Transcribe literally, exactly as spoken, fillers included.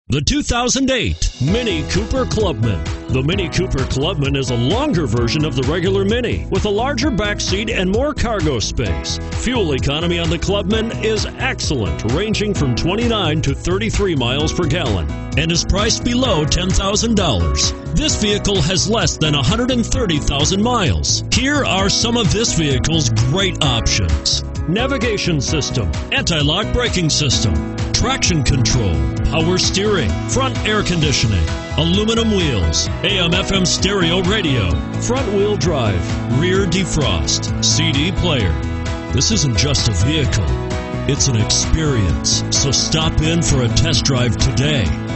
The two thousand eight Mini Cooper Clubman. The Mini Cooper Clubman is a longer version of the regular Mini with a larger back seat and more cargo space. Fuel economy on the Clubman is excellent, ranging from twenty-nine to thirty-three miles per gallon, and is priced below ten thousand dollars. This vehicle has less than one hundred thirty thousand miles. Here are some of this vehicle's great options: navigation system, anti-lock braking system, traction control, power steering, front air conditioning, aluminum wheels, A M F M stereo radio, front wheel drive, rear defrost, C D player. This isn't just a vehicle, it's an experience. So stop in for a test drive today.